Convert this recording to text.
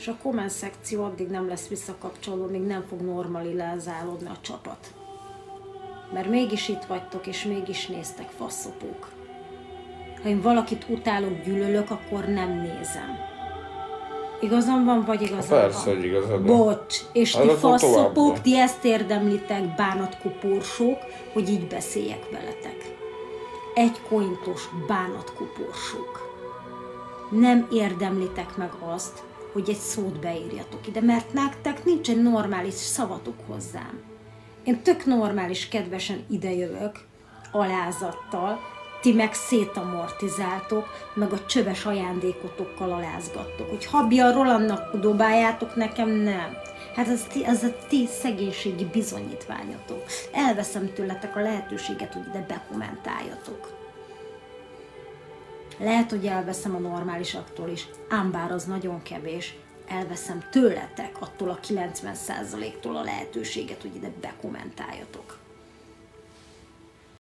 és a komment szekció addig nem lesz visszakapcsoló, még nem fog normalizálódni a csapat. Mert mégis itt vagytok, és mégis néztek, faszopók. Ha én valakit utálok, gyűlölök, akkor nem nézem. Igazam van, vagy igazam van? Persze, hogy igazad van. Bocs, és ti faszopók, ti ezt érdemlitek, bánatkuporsók, hogy így beszéljek veletek. Egy kointos bánatkuporsók. Nem érdemlitek meg azt, hogy egy szót beírjatok ide, mert nektek nincs egy normális szavatok hozzám. Én tök normális, kedvesen idejövök, alázattal, ti meg szétamortizáltok, meg a csöves ajándékotokkal alázgattok. Hogy Habi a Rolandnak dobáljátok, nekem nem. Hát ez a ti szegénységi bizonyítványotok. Elveszem tőletek a lehetőséget, hogy ide bekommentáljatok. Lehet, hogy elveszem a normálisaktól is, ám bár az nagyon kevés. Elveszem tőletek attól a 90%-tól a lehetőséget, hogy ide bekommentáljatok.